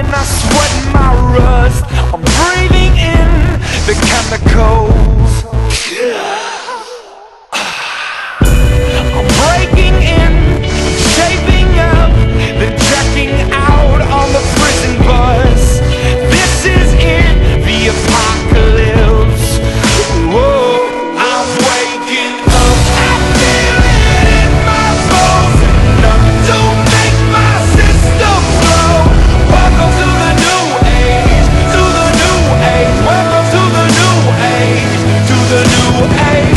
I sweat my rust. I'm breathing in the chemicals. I'm breaking in, shaping up, then checking out on the prison bus. This is it, the apocalypse. Whoa, I'm waking up. I feel it in my bones, enough to make my system blow. Welcome to the new age, to the new age. Welcome to the new age, to the new age.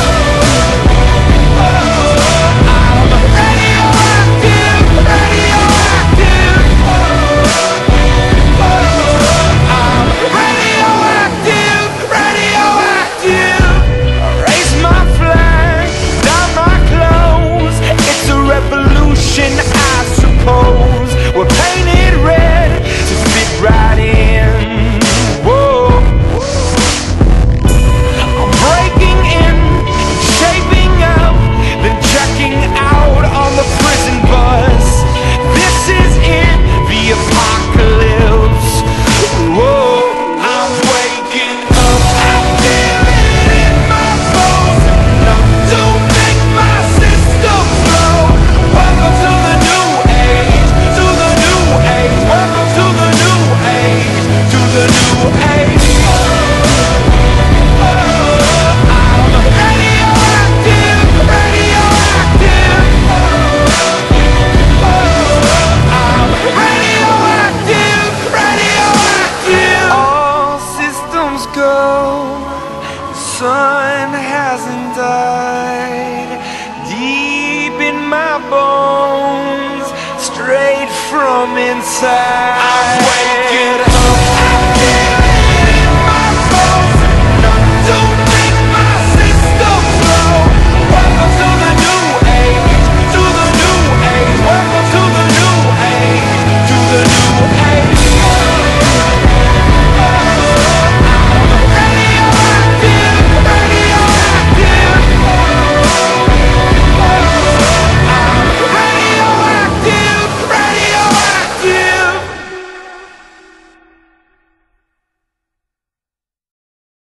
I suppose we're painted red to fit right in. Whoa. I'm breaking in, shaping up, then checking out on the prison bus. This is it, the apocalypse. Whoa. I'm waking up. I feel it in my bones, enough to make my system blow. Welcome to the new age, to the new age. Welcome to the new age, to the new age. I'm radioactive, radioactive. I'm radioactive, radioactive. All systems go. The sun hasn't died. Deep in my bones, straight from inside.